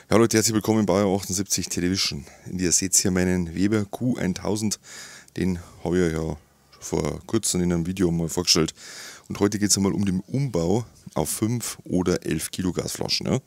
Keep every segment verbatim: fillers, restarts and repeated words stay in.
Ja Leute, herzlich willkommen bei achtundsiebzig Television. Ihr seht hier meinen Weber Q tausend, den habe ich ja vor kurzem in einem Video mal vorgestellt. Und heute geht es einmal um den Umbau auf fünf oder elf Kilo Gasflaschen. Ja.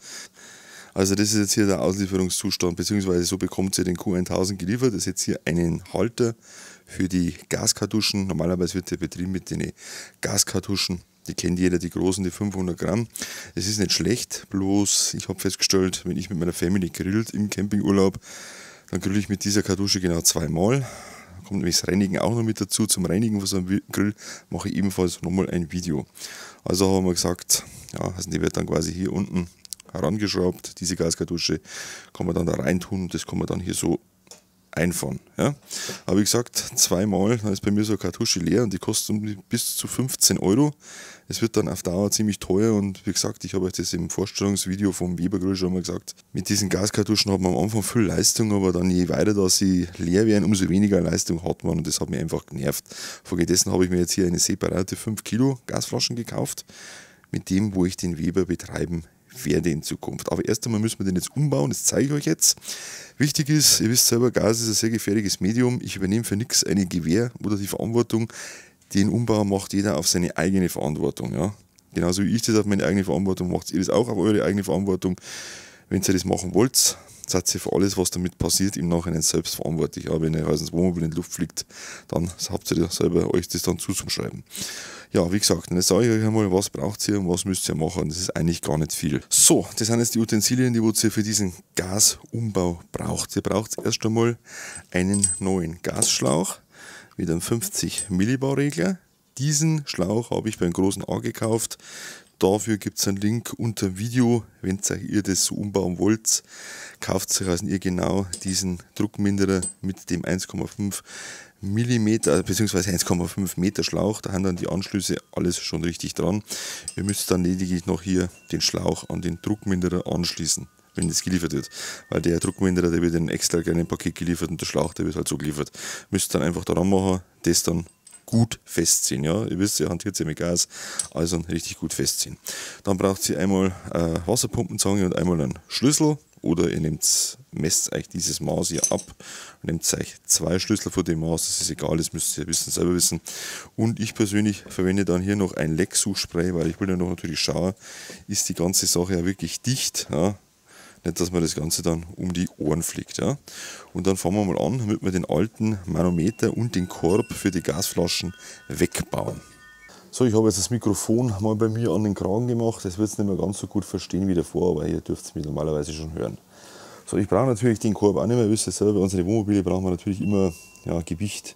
Also das ist jetzt hier der Auslieferungszustand, beziehungsweise so bekommt ihr den Q tausend geliefert. Das ist jetzt hier einen Halter für die Gaskartuschen. Normalerweise wird der betrieben mit den Gaskartuschen. Die kennt jeder, die großen, die fünfhundert Gramm. Es ist nicht schlecht, bloß ich habe festgestellt, wenn ich mit meiner Family grillt im Campingurlaub, dann grill ich mit dieser Kartusche genau zweimal. Da kommt nämlich das Reinigen auch noch mit dazu. Zum Reinigen von so einem Grill mache ich ebenfalls nochmal ein Video. Also haben wir gesagt, ja, also die wird dann quasi hier unten herangeschraubt. Diese Gaskartusche kann man dann da rein tun und das kann man dann hier so einfahren. Ja. Aber wie gesagt, zweimal, dann ist bei mir so eine Kartusche leer und die kostet bis zu fünfzehn Euro. Es wird dann auf Dauer ziemlich teuer und wie gesagt, ich habe euch das im Vorstellungsvideo vom Weber Grill schon mal gesagt, mit diesen Gaskartuschen hat man am Anfang viel Leistung, aber dann je weiter da sie leer werden, umso weniger Leistung hat man und das hat mich einfach genervt. Folgedessen habe ich mir jetzt hier eine separate fünf Kilo Gasflaschen gekauft, mit dem, wo ich den Weber betreiben werde in Zukunft. Aber erst einmal müssen wir den jetzt umbauen, das zeige ich euch jetzt. Wichtig ist, ihr wisst selber, Gas ist ein sehr gefährliches Medium. Ich übernehme für nichts eine Gewähr oder die Verantwortung. Den Umbau macht jeder auf seine eigene Verantwortung. Ja. Genauso wie ich das auf meine eigene Verantwortung macht ihr das auch auf eure eigene Verantwortung. Wenn ihr das machen wollt, seid ihr für alles, was damit passiert, im Nachhinein selbst verantwortlich. Aber wenn ihr also ins Wohnmobil in die Luft fliegt, dann habt ihr selber euch das dann zuzuschreiben. Ja, wie gesagt, dann sage ich euch einmal, was braucht ihr und was müsst ihr machen. Das ist eigentlich gar nicht viel. So, das sind jetzt die Utensilien, die ihr für diesen Gasumbau braucht. Ihr braucht erst einmal einen neuen Gasschlauch mit einem fünfzig Millibar Regler. Diesen Schlauch habe ich beim großen A gekauft. Dafür gibt es einen Link unter Video, wenn ihr das so umbauen wollt. Kauft euch also ihr genau diesen Druckminderer mit dem eins Komma fünf Millimeter bzw. eins Komma fünf Meter Schlauch. Da haben dann die Anschlüsse alles schon richtig dran. Ihr müsst dann lediglich noch hier den Schlauch an den Druckminderer anschließen, wenn das geliefert wird. Weil der Druckminderer, der wird in einem extra kleinen Paket geliefert und der Schlauch, der wird halt so geliefert. Müsst dann einfach daran machen, das dann gut festziehen. Ja? Ihr wisst, ihr hantiert ja mit Gas, also richtig gut festziehen. Dann braucht ihr einmal eine Wasserpumpenzange und einmal einen Schlüssel. Oder ihr nehmt, messt euch dieses Maß hier ab, nehmt euch zwei Schlüssel von dem Maß, das ist egal, das müsst ihr wissen, selber wissen. Und ich persönlich verwende dann hier noch ein Lecksuchspray, weil ich will ja noch natürlich schauen, ist die ganze Sache ja wirklich dicht. Ja? Nicht, dass man das Ganze dann um die Ohren fliegt. Ja? Und dann fangen wir mal an, damit wir den alten Manometer und den Korb für die Gasflaschen wegbauen. So, ich habe jetzt das Mikrofon mal bei mir an den Kragen gemacht. Das wird es nicht mehr ganz so gut verstehen wie davor, aber ihr dürft es mir normalerweise schon hören. So, ich brauche natürlich den Korb auch nicht mehr. Ihr wisst ja selber, bei unseren Wohnmobile brauchen wir natürlich immer ja, Gewicht.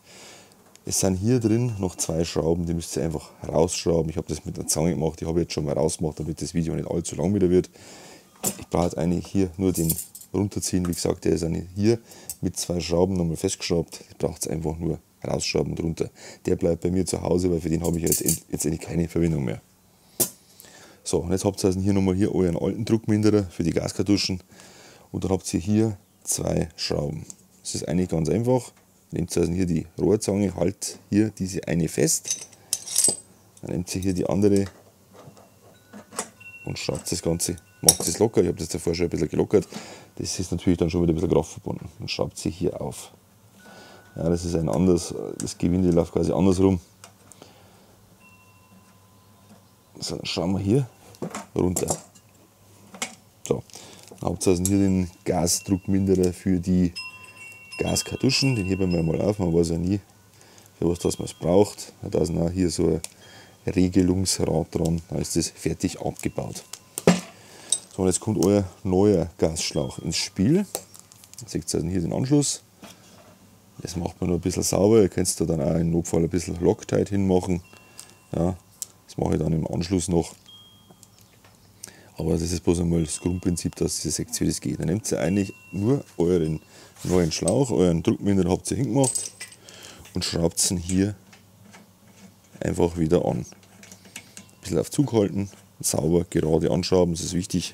Es sind hier drin noch zwei Schrauben, die müsst ihr einfach rausschrauben. Ich habe das mit einer Zange gemacht, die habe ich jetzt schon mal rausgemacht, damit das Video nicht allzu lang wieder wird. Ich brauche jetzt eigentlich hier nur den runterziehen. Wie gesagt, der ist hier mit zwei Schrauben nochmal festgeschraubt. Ich brauche es einfach nur rausschrauben drunter. Der bleibt bei mir zu Hause, weil für den habe ich jetzt, jetzt eigentlich keine Verbindung mehr. So, und jetzt habt ihr also hier nochmal hier euren alten Druckminderer für die Gaskartuschen und dann habt ihr hier zwei Schrauben. Das ist eigentlich ganz einfach. Nehmt ihr also hier die Rohrzange, halt hier diese eine fest, dann nehmt ihr hier die andere und schraubt das Ganze, macht es locker. Ich habe das davor schon ein bisschen gelockert. Das ist natürlich dann schon wieder ein bisschen kraftverbunden. Und schraubt sie hier auf. Ja, das ist ein anderes, das Gewinde läuft quasi andersrum. So, dann schauen wir hier runter. So, dann habt ihr also hier den Gasdruckminderer für die Gaskartuschen. Den heben wir mal auf, man weiß ja nie, für was das man es braucht. Da ist auch hier so ein Regelungsrad dran, da ist das fertig abgebaut. So, und jetzt kommt euer neuer Gasschlauch ins Spiel. Da seht ihr also hier den Anschluss. Das macht man nur ein bisschen sauber. Ihr könnt da dann auch im Notfall ein bisschen Loctite hinmachen. Ja, das mache ich dann im Anschluss noch. Aber das ist bloß einmal das Grundprinzip, dass ihr seht, wie das geht. Dann nehmt ihr eigentlich nur euren neuen Schlauch, euren Druckminder habt ihr hingemacht und schraubt ihn hier einfach wieder an. Ein bisschen auf Zug halten, sauber, gerade anschrauben, das ist wichtig.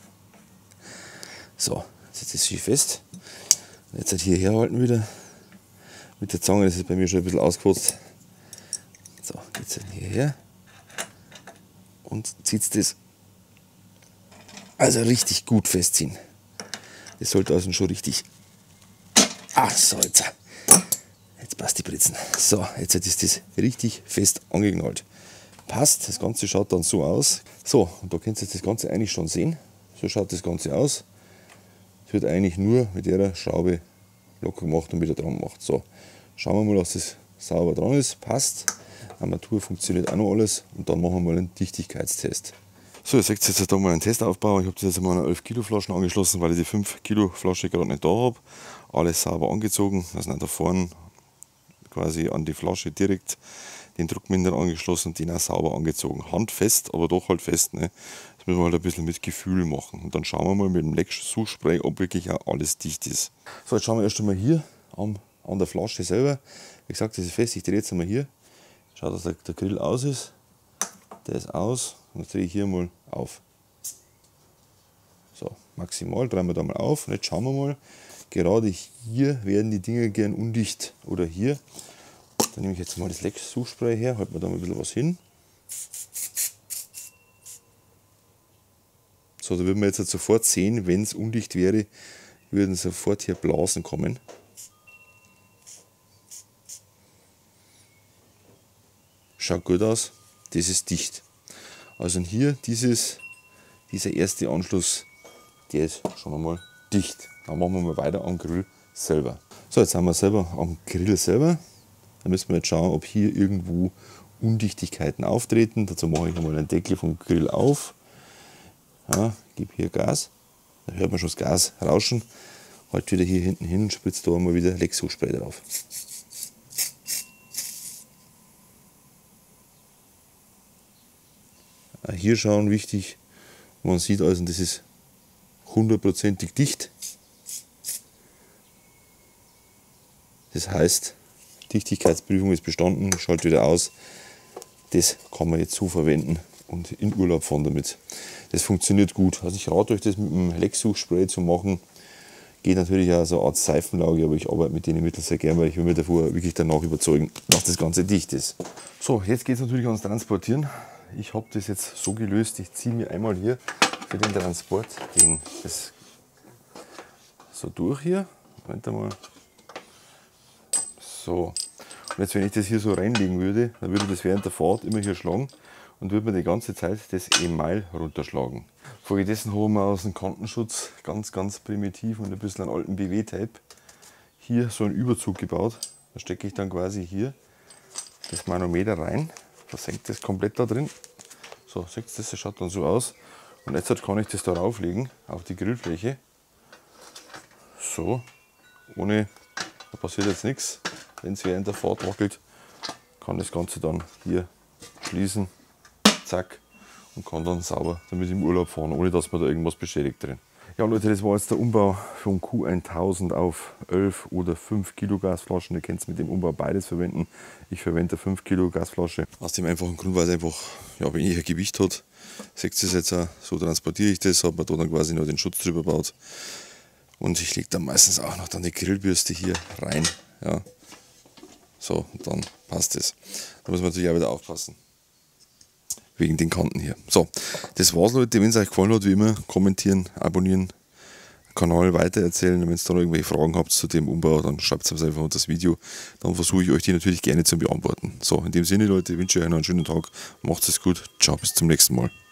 So, jetzt ist das hier fest. Jetzt halt hierher halten wieder. Mit der Zange, das ist bei mir schon ein bisschen ausgekotzt. So, geht es hierher und zieht das also richtig gut festziehen. Das sollte also schon richtig. Ah, so, jetzt. Jetzt passt die Britzen. So, jetzt ist das richtig fest angeknallt. Passt, das Ganze schaut dann so aus. So, und da könnt ihr jetzt das Ganze eigentlich schon sehen. So schaut das Ganze aus. Es wird eigentlich nur mit der Schraube locker gemacht und wieder dran gemacht. So, schauen wir mal, dass das sauber dran ist. Passt. Armatur funktioniert auch noch alles. Und dann machen wir mal einen Dichtigkeitstest. So, ihr seht jetzt da mal einen Testaufbau. Ich habe das jetzt mal eine elf Kilo Flaschen angeschlossen, weil ich die fünf Kilo Flasche gerade nicht da habe. Alles sauber angezogen. Also da vorne quasi an die Flasche direkt den Druckminder angeschlossen und den auch sauber angezogen. Handfest, aber doch halt fest. Ne? Das müssen wir halt ein bisschen mit Gefühl machen. Und dann schauen wir mal mit dem Leck-Suchspray, ob wirklich auch alles dicht ist. So, jetzt schauen wir erst einmal hier an, an der Flasche selber. Wie gesagt, das ist fest. Ich drehe jetzt einmal hier. Schaut, dass der, der Grill aus ist. Der ist aus. Und jetzt drehe ich hier mal auf. So, maximal drehen wir da mal auf. Und jetzt schauen wir mal. Gerade hier werden die Dinger gern undicht. Oder hier. Dann nehme ich jetzt mal das Leck-Suchspray her. Halten wir da mal ein bisschen was hin. So, da würden wir jetzt sofort sehen, wenn es undicht wäre, würden sofort hier Blasen kommen. Schaut gut aus. Das ist dicht. Also hier dieses, dieser erste Anschluss, der ist schon einmal dicht. Dann machen wir mal weiter am Grill selber. So, jetzt sind wir selber am Grill selber. Da müssen wir jetzt schauen, ob hier irgendwo Undichtigkeiten auftreten. Dazu mache ich einmal den Deckel vom Grill auf. Ja, gebe hier Gas. Da hört man schon das Gas rauschen. Halt wieder hier hinten hin und spritzt da mal wieder Leck-Suchspray drauf. Hier schauen wichtig, man sieht also, das ist hundertprozentig dicht. Das heißt, Dichtigkeitsprüfung ist bestanden, ich schalte wieder aus. Das kann man jetzt so verwenden und in Urlaub fahren damit. Das funktioniert gut. Also ich rate euch, das mit dem Leck-Suchspray zu machen. Geht natürlich auch so eine Art Seifenlauge, aber ich arbeite mit denen Mitteln sehr gern, weil ich will mir davor wirklich danach überzeugen, dass das Ganze dicht ist. So, jetzt geht es natürlich ans Transportieren. Ich habe das jetzt so gelöst, ich ziehe mir einmal hier für den Transport den, das so durch hier. Moment einmal. So. Und jetzt, wenn ich das hier so reinlegen würde, dann würde das während der Fahrt immer hier schlagen und würde mir die ganze Zeit das Email runterschlagen. Folgedessen haben wir aus dem Kantenschutz ganz, ganz primitiv und ein bisschen an alten B W-Tape hier so einen Überzug gebaut. Da stecke ich dann quasi hier das Manometer rein. Versenkt das komplett da drin. So, seht ihr das? Das schaut dann so aus. Und jetzt kann ich das da rauflegen auf die Grillfläche. So, ohne, da passiert jetzt nichts. Wenn es während der Fahrt wackelt, kann das Ganze dann hier schließen. Zack. Und kann dann sauber damit im Urlaub fahren, ohne dass man da irgendwas beschädigt drin. Ja Leute, das war jetzt der Umbau vom Q tausend auf elf oder fünf Kilo Gasflaschen. Ihr könnt mit dem Umbau beides verwenden. Ich verwende eine fünf Kilo Gasflasche. Aus dem einfachen Grund, weil es einfach ja, weniger Gewicht hat. Seht ihr es jetzt auch, so transportiere ich das, habe mir da dann quasi noch den Schutz drüber gebaut. Und ich lege dann meistens auch noch dann die Grillbürste hier rein. Ja. So, und dann passt es. Da muss man natürlich auch wieder aufpassen. Wegen den Kanten hier. So, das war's Leute. Wenn es euch gefallen hat, wie immer, kommentieren, abonnieren, Kanal weitererzählen. Wenn ihr da noch irgendwelche Fragen habt zu dem Umbau, dann schreibt es einfach unter das Video. Dann versuche ich euch die natürlich gerne zu beantworten. So, in dem Sinne Leute, wünsche ich euch noch einen schönen Tag. Macht es gut. Ciao, bis zum nächsten Mal.